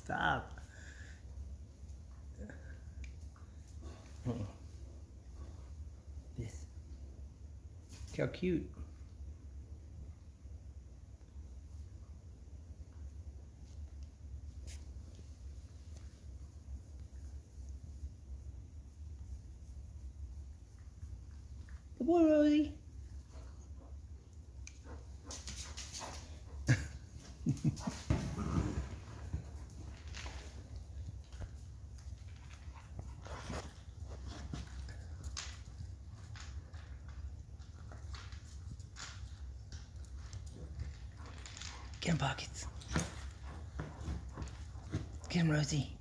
Stop. This. Look how cute. Good boy, Rosie. Get him, Pockets. Get him, Rosie.